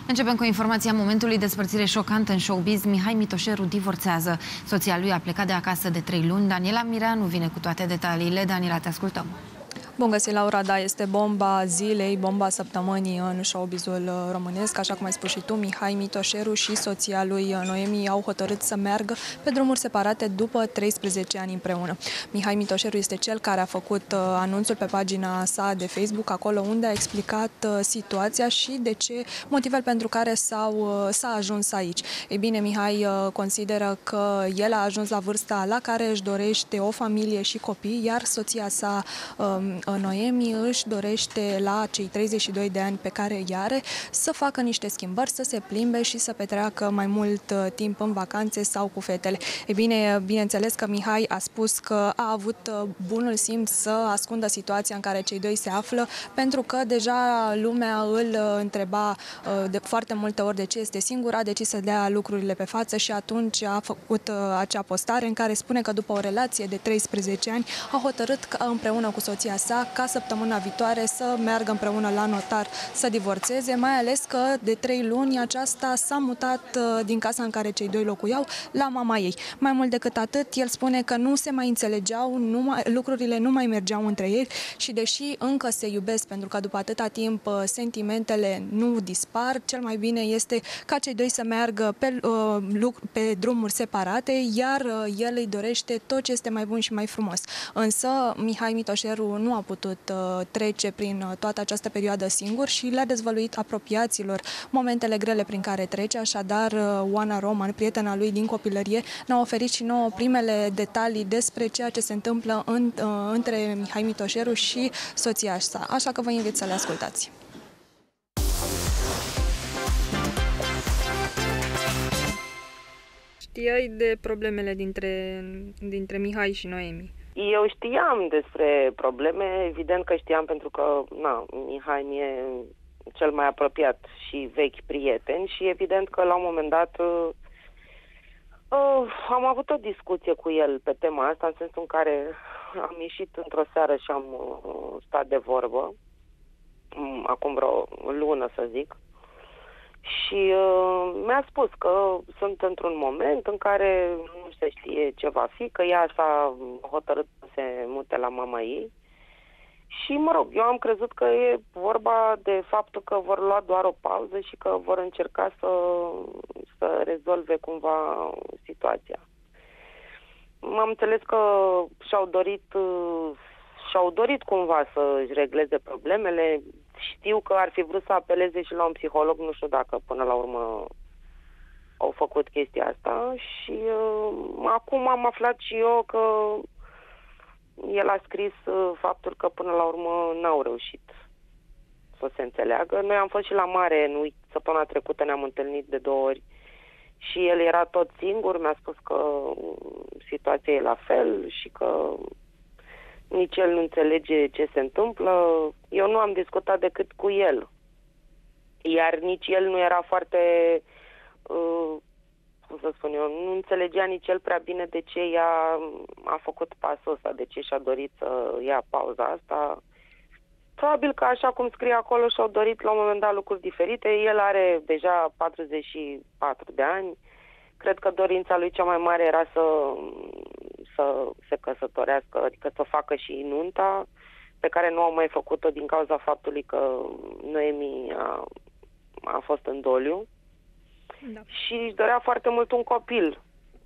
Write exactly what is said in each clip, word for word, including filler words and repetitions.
Începem cu informația momentului. Despărțire șocantă în showbiz. Mihai Mitoșeru divorțează. Soția lui a plecat de acasă de trei luni. Daniela Mireanu vine cu toate detaliile. Daniela, te ascultăm. Bun găsit, Laura, da, este bomba zilei, bomba săptămânii în showbizul românesc. Așa cum ai spus și tu, Mihai Mitoșeru și soția lui Noemi au hotărât să meargă pe drumuri separate după treisprezece ani împreună. Mihai Mitoșeru este cel care a făcut anunțul pe pagina sa de Facebook, acolo unde a explicat situația și de ce, motivele pentru care s-a ajuns aici. Ei bine, Mihai consideră că el a ajuns la vârsta la care își dorește o familie și copii, iar soția sa, Noemi, își dorește la cei treizeci și doi de ani pe care îi are să facă niște schimbări, să se plimbe și să petreacă mai mult timp în vacanțe sau cu fetele. E bine, bineînțeles că Mihai a spus că a avut bunul simț să ascundă situația în care cei doi se află, pentru că deja lumea îl întreba de foarte multe ori de ce este singur, a decis să dea lucrurile pe față și atunci a făcut acea postare în care spune că după o relație de treisprezece ani a hotărât că împreună cu soția sa ca săptămâna viitoare să meargă împreună la notar să divorțeze, mai ales că de trei luni aceasta s-a mutat din casa în care cei doi locuiau la mama ei. Mai mult decât atât, el spune că nu se mai înțelegeau, nu mai, lucrurile nu mai mergeau între ei și deși încă se iubesc, pentru că după atâta timp sentimentele nu dispar, cel mai bine este ca cei doi să meargă pe, pe drumuri separate, iar el îi dorește tot ce este mai bun și mai frumos. Însă Mihai Mitoșeru nu a putut uh, trece prin uh, toată această perioadă singur și le-a dezvăluit apropiaților momentele grele prin care trece, așadar uh, Oana Roman, prietena lui din copilărie, ne-a oferit și nouă primele detalii despre ceea ce se întâmplă în, uh, între Mihai Mitoșeru și soția sa, așa că vă invit să le ascultați. Știai de problemele dintre, dintre Mihai și Noemi? Eu știam despre probleme, evident că știam pentru că na, Mihai mi-e cel mai apropiat și vechi prieten și evident că la un moment dat uh, uh, am avut o discuție cu el pe tema asta, în sensul în care am ieșit într-o seară și am uh, stat de vorbă, um, acum vreo lună să zic, și uh, mi-a spus că sunt într-un moment în care nu se știe ce va fi, că ea s-a hotărât să se mute la mama ei și, mă rog, eu am crezut că e vorba de faptul că vor lua doar o pauză și că vor încerca să, să rezolve cumva situația. M-am înțeles că și-au dorit, și-au dorit cumva să-și regleze problemele. Știu că ar fi vrut să apeleze și la un psiholog, nu știu dacă până la urmă au făcut chestia asta și uh, acum am aflat și eu că el a scris uh, faptul că până la urmă n-au reușit să se înțeleagă. Noi am fost și la mare, în săptămâna trecută ne-am întâlnit de două ori și el era tot singur, mi-a spus că situația e la fel și că nici el nu înțelege ce se întâmplă. Eu nu am discutat decât cu el. Iar nici el nu era foarte, uh, cum să spun eu, nu înțelegea nici el prea bine de ce ea a făcut pasul ăsta, de ce și-a dorit să ia pauza asta. Probabil că așa cum scrie acolo și-au dorit la un moment dat lucruri diferite. El are deja patruzeci și patru de ani. Cred că dorința lui cea mai mare era să... să se căsătorească, adică să facă și nunta, pe care nu au mai făcut-o din cauza faptului că Noemi a, a fost în doliu. Da. Și își dorea foarte mult un copil.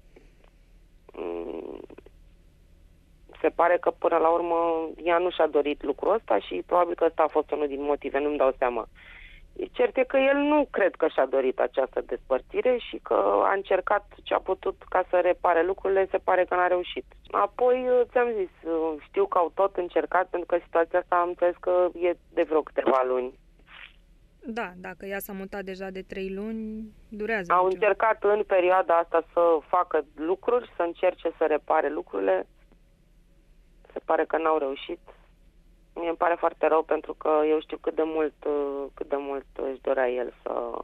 Se pare că până la urmă ea nu și-a dorit lucrul ăsta și probabil că ăsta a fost unul din motive, nu-mi dau seama. Cert e că el nu cred că și-a dorit această despărțire și că a încercat ce a putut ca să repare lucrurile, se pare că n-a reușit. Apoi, ți-am zis, știu că au tot încercat, pentru că situația asta am înțeles că e de vreo câteva luni. Da, dacă ea s-a mutat deja de trei luni, durează. Au nicio. încercat în perioada asta să facă lucruri, să încerce să repare lucrurile. Se pare că n-au reușit. Mie îmi pare foarte rău pentru că eu știu cât de mult, cât de mult își dorea el să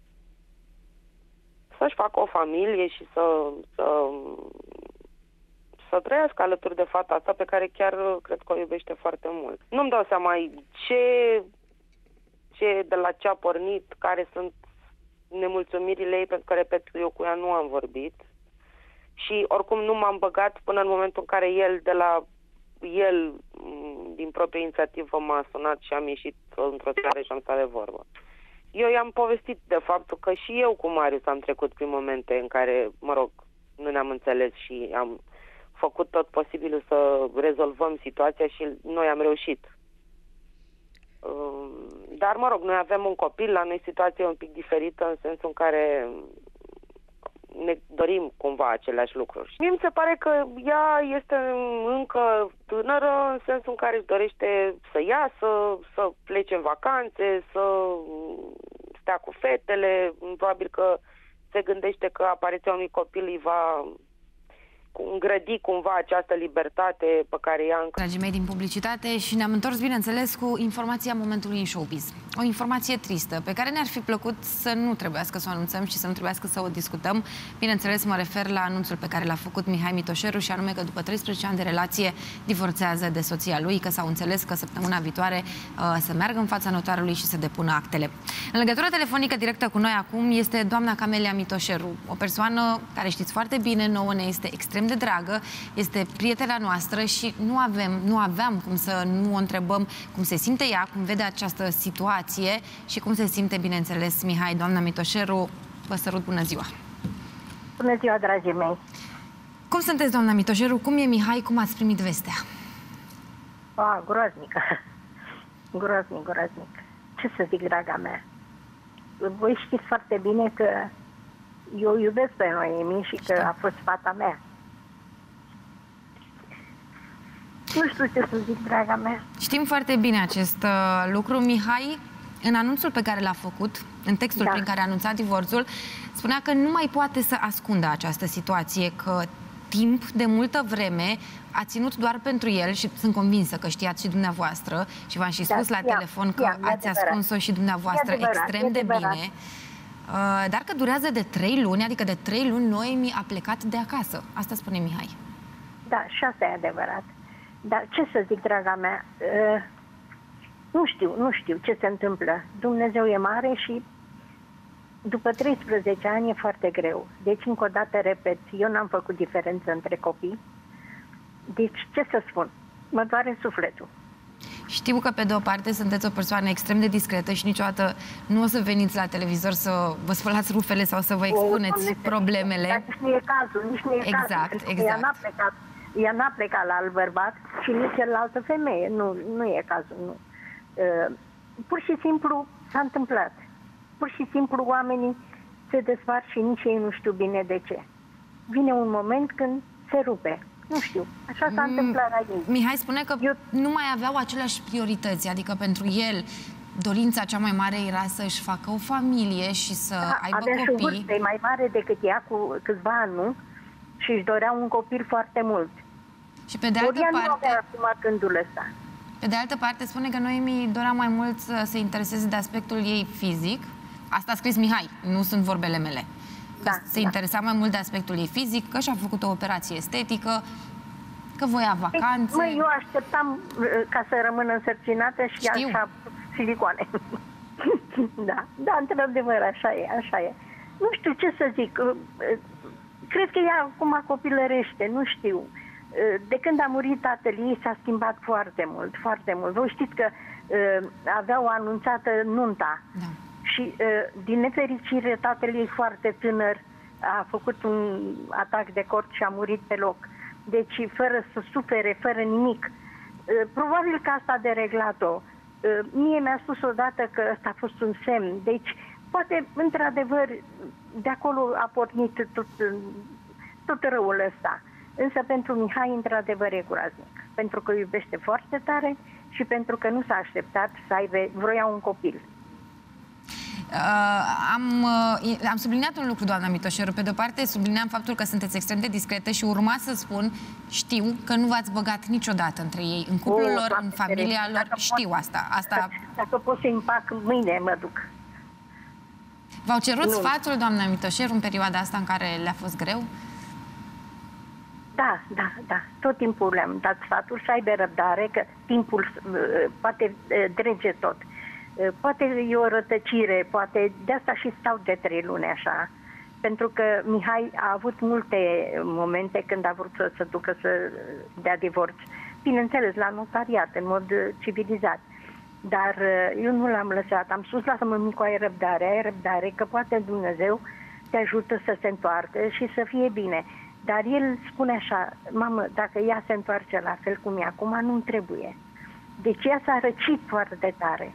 să-și facă o familie și să, să, să trăiască alături de fata asta pe care chiar cred că o iubește foarte mult. Nu-mi dau seama ce, ce, de la ce a pornit, care sunt nemulțumirile ei, pentru că, repet, eu cu ea nu am vorbit. Și oricum nu m-am băgat până în momentul în care el, de la el, din proprie inițiativă, m-a sunat și am ieșit într-o țară și am stat de vorbă. Eu i-am povestit de faptul că și eu cu Marius am trecut prin momente în care, mă rog, nu ne-am înțeles și am făcut tot posibilul să rezolvăm situația și noi am reușit. Dar, mă rog, noi avem un copil, la noi situația e un pic diferită în sensul în care ne dorim cumva aceleași lucruri. Mie mi se pare că ea este încă tânără în sensul în care își dorește să iasă, să plece în vacanțe, să stea cu fetele. Probabil că se gândește că apariția unui copil îi va îngrădi cumva această libertate pe care ea încă... Dragii mei din publicitate, și ne-am întors, bineînțeles, cu informația momentului în showbiz. O informație tristă, pe care ne-ar fi plăcut să nu trebuiască să o anunțăm și să nu trebuiască să o discutăm. Bineînțeles, mă refer la anunțul pe care l-a făcut Mihai Mitoșeru, și anume că după treisprezece ani de relație divorțează de soția lui, că s-au înțeles că săptămâna viitoare uh, să meargă în fața notarului și să depună actele. În legătură telefonică directă cu noi acum este doamna Camelia Mitoșeru, o persoană care știți foarte bine, nouă ne este extrem de dragă, este prietena noastră și nu avem, nu aveam cum să nu o întrebăm cum se simte ea, cum vede această situație și cum se simte, bineînțeles, Mihai. Doamna Mitoșeru, vă sărut, bună ziua! Bună ziua, dragii mei! Cum sunteți, doamna Mitoșeru? Cum e Mihai? Cum ați primit vestea? A, groaznică! Groaznic, groaznic! Ce să zic, draga mea? Voi știți foarte bine că eu iubesc pe Noemi și că a fost fata mea. Nu știu ce să zic, draga mea. Știm foarte bine acest uh, lucru. Mihai, în anunțul pe care l-a făcut, în textul da. prin care a anunțat divorțul, spunea că nu mai poate să ascundă această situație, că timp de multă vreme a ținut doar pentru el, și sunt convinsă că știați și dumneavoastră, și v-am și spus da, la ia, telefon că ia, ați ascuns-o și dumneavoastră adevărat, extrem de bine, uh, dar că durează de trei luni, adică de trei luni Noemi a plecat de acasă. Asta spune Mihai. Da, și asta e adevărat. Dar ce să zic, draga mea, uh, nu știu, nu știu ce se întâmplă. Dumnezeu e mare și după treisprezece ani e foarte greu. Deci, încă o dată, repet, eu n-am făcut diferență între copii. Deci, ce să spun? Mă doare sufletul. Știu că, pe de o parte, sunteți o persoană extrem de discretă și niciodată nu o să veniți la televizor să vă spălați rufele sau să vă expuneți o, problemele. Dar nici nu e cazul, nici nu e exact, cazul. exact. Ea n-a plecat, ea n-a plecat la alt bărbat și nici cealaltă femeie. Nu, nu e cazul, nu. Uh, pur și simplu s-a întâmplat. Pur și simplu oamenii se despart și nici ei nu știu bine de ce. Vine un moment când se rupe. Nu știu, așa s-a întâmplat la ei. Mihai spune că Eu... nu mai aveau aceleași priorități, adică pentru el dorința cea mai mare era să-și facă o familie și să da, aibă avea copii. Și o vârstă mai mare decât ea cu câțiva ani, nu? Și își dorea un copil foarte mult. Și pe de altă Ori parte... nu avea acum gândul ăsta. Pe de altă parte spune că Noemi dorea mai mult să se intereseze de aspectul ei fizic. Asta a scris Mihai, nu sunt vorbele mele. Că da, se da. interesa mai mult de aspectul ei fizic, că și-a făcut o operație estetică, că voia vacanțe. Măi, eu așteptam ca să rămână însărcinată și Știu. așa silicoane. Da, da, într-adevăr, așa e, așa e. Nu știu ce să zic. Cred că ea acum copilărește, nu știu. De când a murit tatăl ei s-a schimbat foarte mult, foarte mult. Voi știți că uh, aveau anunțată nunta. Da. Și, uh, din nefericire, tatăl ei foarte tânăr a făcut un atac de cord și a murit pe loc. Deci, fără să sufere, fără nimic. Uh, probabil că asta a dereglat-o. Uh, mie mi-a spus odată că ăsta a fost un semn. Deci, poate, într-adevăr, de acolo a pornit tot, tot răul ăsta. Însă pentru Mihai, într-adevăr, e groaznic. Pentru că iubește foarte tare și pentru că nu s-a așteptat să aibă, vroia un copil. Uh, am, uh, am subliniat un lucru, doamna Mitoșeru. Pe de-o parte, sublineam faptul că sunteți extrem de discretă și urma să spun, știu că nu v-ați băgat niciodată între ei, în cuplul o, lor, în familia lor. Știu pot, asta. asta. Dacă pot să împac, mâine mă duc. V-au cerut nu. sfatul, doamna Mitoșeru, în perioada asta în care le-a fost greu? Da, da, da. Tot timpul le-am dat sfatul să aibă răbdare, că timpul uh, poate uh, drege tot. Uh, Poate e o rătăcire, poate de asta și stau de trei luni așa. Pentru că Mihai a avut multe momente când a vrut să se ducă să dea divorț. Bineînțeles, la notariat, în mod civilizat. Dar eu nu l-am lăsat. Am spus, lasă-mă, micu, ai răbdare, ai răbdare, că poate Dumnezeu te ajută să se întoarcă și să fie bine. Dar el spune așa, mamă, dacă ea se întoarce la fel cum e acum, nu-mi trebuie. Deci ea s-a răcit foarte tare.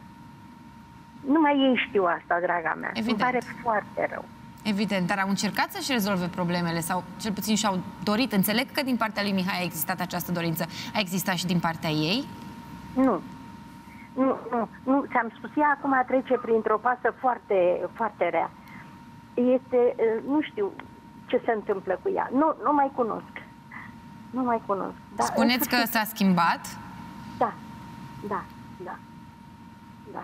Numai ei știu asta, draga mea. Evident. Îmi pare foarte rău. Evident, dar au încercat să-și rezolve problemele sau cel puțin și-au dorit. Înțeleg că din partea lui Mihai a existat această dorință. A existat și din partea ei? Nu. Nu, nu, nu. Ți-am spus, ea acum trece printr-o pasă foarte, foarte rea. Este, nu știu ce se întâmplă cu ea. Nu, nu mai cunosc. Nu mai cunosc. Da, spuneți că s-a schimbat? Da, da, da, da.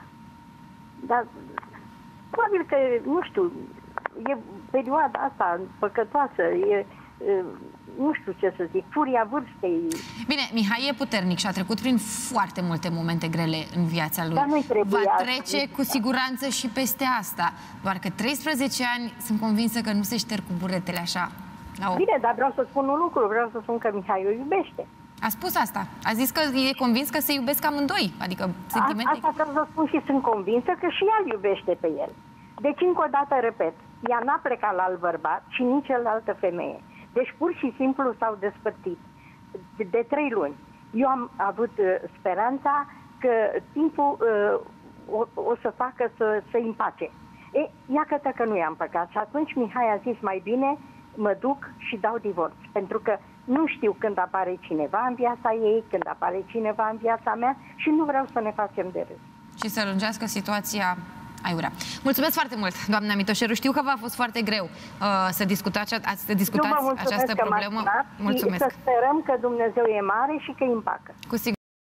Dar probabil că, nu știu, e perioada asta păcătoasă, e, e, nu știu ce să zic, furia vârstei. Bine, Mihai e puternic și a trecut prin foarte multe momente grele în viața lui. Dar nu-i trebuie Va asta. trece cu siguranță și peste asta. Doar că treisprezece ani sunt convinsă că nu se șterg cu buretele așa. La o... Bine, dar vreau să spun un lucru, vreau să spun că Mihai o iubește. A spus asta. A zis că e convins că se iubesc amândoi. Adică sentimente... Asta vreau să spun și sunt convinsă că și ea îl iubește pe el. Deci, încă o dată, repet, ea n-a plecat la alt bărbat și nici cealaltă femeie. Deci, pur și simplu s-au despărțit de, de trei luni. Eu am avut uh, speranța că timpul uh, o, o să facă să se împace. E, iată că nu i-am păcat. Și atunci Mihai a zis, mai bine mă duc și dau divorț. Pentru că nu știu când apare cineva în viața ei, când apare cineva în viața mea și nu vreau să ne facem de râs. Și să lângească situația aiurea. Mulțumesc foarte mult, doamna Mitoșeru. Știu că v-a fost foarte greu uh, să discutați, să discutați această problemă. Mulțumesc. Să sperăm că Dumnezeu e mare și că îi împacă. Cu siguranță.